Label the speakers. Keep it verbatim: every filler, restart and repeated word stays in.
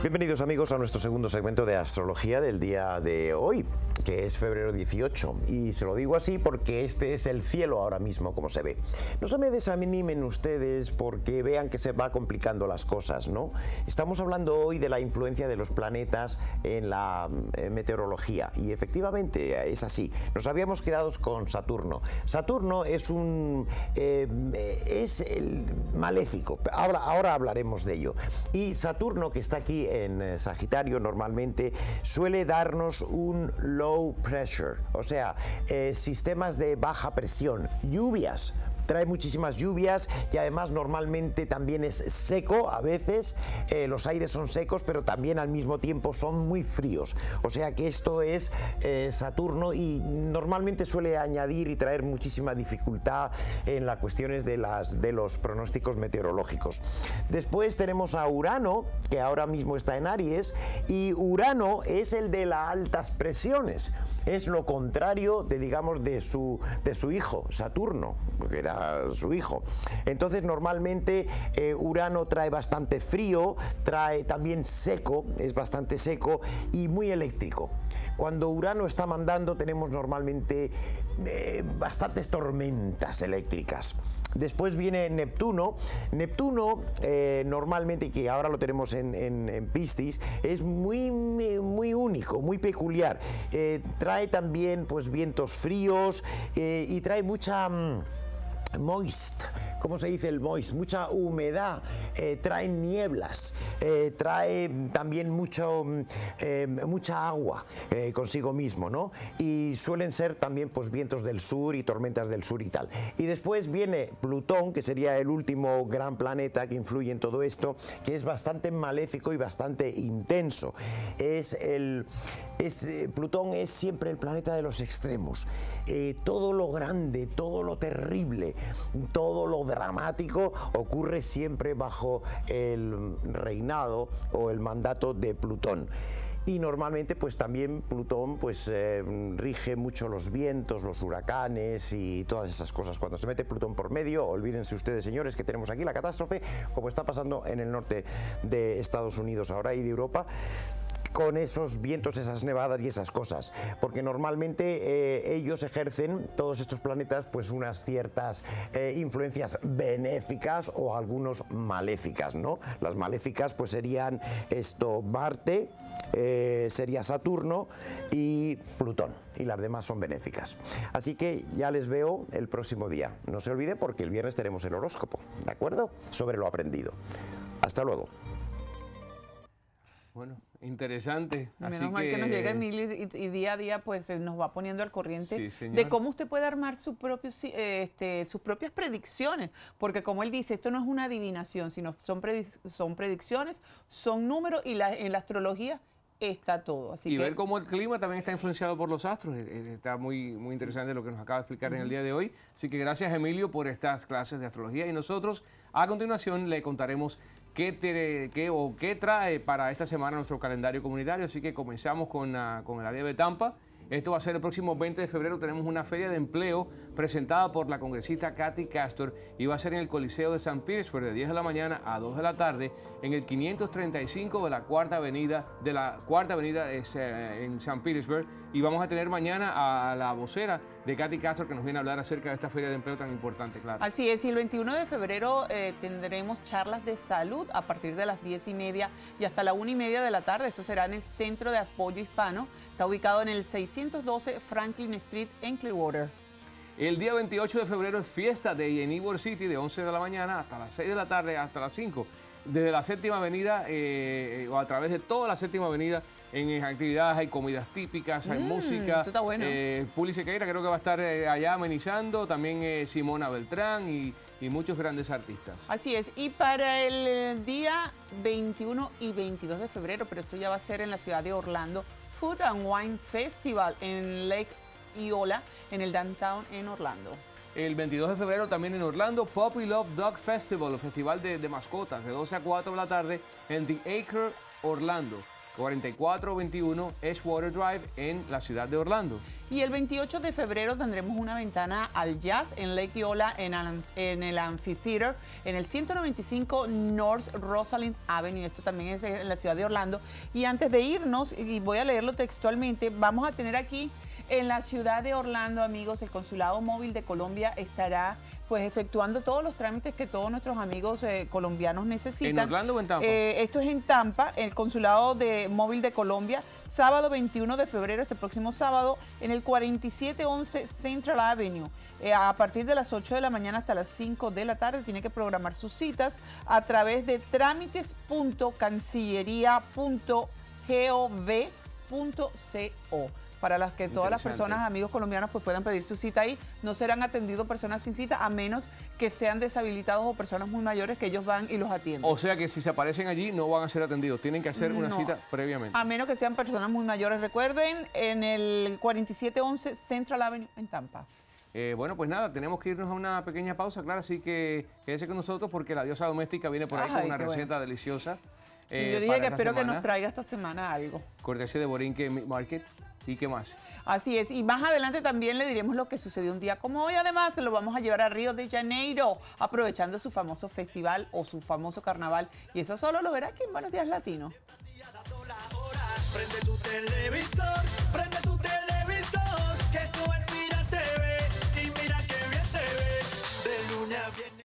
Speaker 1: Bienvenidos amigos a nuestro segundo segmento de astrología del día de hoy, que es febrero dieciocho, y se lo digo así porque este es el cielo ahora mismo como se ve. No se me desanimen ustedes porque vean que se va complicando las cosas, ¿no? Estamos hablando hoy de la influencia de los planetas en la eh, meteorología y efectivamente es así. Nos habíamos quedado con Saturno. Saturno es un eh, es el maléfico, ahora, ahora hablaremos de ello. Y Saturno, que está aquí en Sagitario, normalmente suele darnos un low pressure, o sea, eh, sistemas de baja presión, lluvias. Trae muchísimas lluvias y además normalmente también es seco a veces, eh, los aires son secos pero también al mismo tiempo son muy fríos, o sea que esto es eh, Saturno y normalmente suele añadir y traer muchísima dificultad en las cuestiones de, las, de los pronósticos meteorológicos. Después tenemos a Urano, que ahora mismo está en Aries, y Urano es el de las altas presiones, es lo contrario de, digamos, de su, de su hijo, Saturno, porque era su hijo. Entonces normalmente eh, Urano trae bastante frío, trae también seco, es bastante seco y muy eléctrico. Cuando Urano está mandando tenemos normalmente eh, bastantes tormentas eléctricas. Después viene Neptuno. Neptuno eh, normalmente, que ahora lo tenemos en, en, en Piscis, es muy, muy único, muy peculiar. Eh, trae también pues vientos fríos eh, y trae mucha... moist, ¿cómo se dice el moist? Mucha humedad, eh, trae nieblas, eh, trae también mucho, eh, mucha agua eh, consigo mismo, ¿no? Y suelen ser también pues vientos del sur y tormentas del sur y tal. Y después viene Plutón, que sería el último gran planeta que influye en todo esto, que es bastante maléfico y bastante intenso. Es el, es, eh, Plutón es siempre el planeta de los extremos. Eh, todo lo grande, todo lo terrible, todo lo dramático ocurre siempre bajo el reinado o el mandato de Plutón. Y normalmente pues también Plutón pues eh, rige mucho los vientos, los huracanes y todas esas cosas. Cuando se mete Plutón por medio, olvídense ustedes, señores, que tenemos aquí la catástrofe, como está pasando en el norte de Estados Unidos ahora y de Europa, con esos vientos, esas nevadas y esas cosas, porque normalmente eh, ellos ejercen, todos estos planetas, pues unas ciertas eh, influencias benéficas o algunos maléficas, ¿no? Las maléficas pues serían esto, Marte, eh, sería Saturno y Plutón, y las demás son benéficas. Así que ya les veo el próximo día. No se olviden porque el viernes tenemos el horóscopo, ¿de acuerdo? Sobre lo aprendido. Hasta luego.
Speaker 2: Bueno, interesante.
Speaker 3: Menos
Speaker 2: Así
Speaker 3: mal que,
Speaker 2: que
Speaker 3: nos llega Emilio y, y día a día pues nos va poniendo al corriente
Speaker 2: sí,
Speaker 3: de cómo usted puede armar su propio, este, sus propias predicciones, porque como él dice, esto no es una adivinación, sino son, predic son predicciones, son números y la, en la astrología está todo. Así
Speaker 2: y
Speaker 3: que...
Speaker 2: ver cómo el clima también está influenciado por los astros. Está muy, muy interesante lo que nos acaba de explicar uh-huh. en el día de hoy. Así que gracias, Emilio, por estas clases de astrología. Y nosotros, a continuación, le contaremos qué, te, qué, o qué trae para esta semana nuestro calendario comunitario. Así que comenzamos con, uh, con el área de Tampa. Esto va a ser el próximo veinte de febrero. Tenemos una feria de empleo presentada por la congresista Cathy Castor y va a ser en el Coliseo de San Petersburg de diez de la mañana a dos de la tarde en el quinientos treinta y cinco de la Cuarta Avenida de la Cuarta Avenida en San Petersburg. Y vamos a tener mañana a la vocera de Cathy Castor que nos viene a hablar acerca de esta feria de empleo tan importante, claro.
Speaker 3: Así es, y el veintiuno de febrero eh, tendremos charlas de salud a partir de las diez y media y hasta la una y media de la tarde. Esto será en el Centro de Apoyo Hispano. Está ubicado en el seiscientos doce Franklin Street en Clearwater.
Speaker 2: El día veintiocho de febrero es fiesta de en Ybor City de once de la mañana hasta las seis de la tarde, hasta las cinco. Desde la séptima avenida eh, o a través de toda la séptima avenida en actividades, hay comidas típicas, hay mm, música.
Speaker 3: Esto está bueno.
Speaker 2: Eh, Puli Sequeira creo que va a estar eh, allá amenizando, también eh, Simona Beltrán y, y muchos grandes artistas.
Speaker 3: Así es, y para el día veintiuno y veintidós de febrero, pero esto ya va a ser en la ciudad de Orlando, Food and Wine Festival en Lake Eola, en el downtown en Orlando.
Speaker 2: El veintidós de febrero también en Orlando, Puppy Love Dog Festival, el festival de, de mascotas, de doce a cuatro de la tarde en The Acre, Orlando. cuarenta y cuatro veintiuno Edgewater Drive en la ciudad de Orlando.
Speaker 3: Y el veintiocho de febrero tendremos una ventana al jazz en Lake Eola, en, al, en el Amphitheater, en el ciento noventa y cinco North Rosalind Avenue. Esto también es en la ciudad de Orlando. Y antes de irnos, y voy a leerlo textualmente, vamos a tener aquí en la ciudad de Orlando, amigos, el Consulado Móvil de Colombia estará pues efectuando todos los trámites que todos nuestros amigos eh, colombianos necesitan.
Speaker 2: ¿En Orlando o en Tampa?
Speaker 3: Eh, esto es en Tampa, el Consulado de Móvil de Colombia, sábado veintiuno de febrero, este próximo sábado, en el cuarenta y siete once Central Avenue. Eh, a partir de las ocho de la mañana hasta las cinco de la tarde, tiene que programar sus citas a través de trámites punto cancillería punto gov punto co. Para las que todas las personas, amigos colombianos, pues puedan pedir su cita ahí. No serán atendidos personas sin cita, a menos que sean deshabilitados o personas muy mayores que ellos van y los atienden.
Speaker 2: O sea que si se aparecen allí no van a ser atendidos, tienen que hacer una
Speaker 3: No.
Speaker 2: cita previamente.
Speaker 3: A menos que sean personas muy mayores. Recuerden, en el cuarenta y siete once Central Avenue en Tampa.
Speaker 2: Eh, bueno, pues nada, tenemos que irnos a una pequeña pausa, claro, así que quédese con nosotros porque la diosa doméstica viene por ahí
Speaker 3: Ay,
Speaker 2: con una
Speaker 3: qué
Speaker 2: receta
Speaker 3: bueno.
Speaker 2: deliciosa.
Speaker 3: Y
Speaker 2: eh,
Speaker 3: yo dije
Speaker 2: para
Speaker 3: que
Speaker 2: esta
Speaker 3: espero que
Speaker 2: semana.
Speaker 3: nos traiga esta semana algo.
Speaker 2: Cortesía de Borinque Meat Market. ¿Y qué más?
Speaker 3: Así es, y más adelante también le diremos lo que sucedió un día como hoy. Además, se lo vamos a llevar a Río de Janeiro, aprovechando su famoso festival o su famoso carnaval. Y eso solo lo verá aquí en Buenos Días Latinos.
Speaker 4: Prende tu televisor.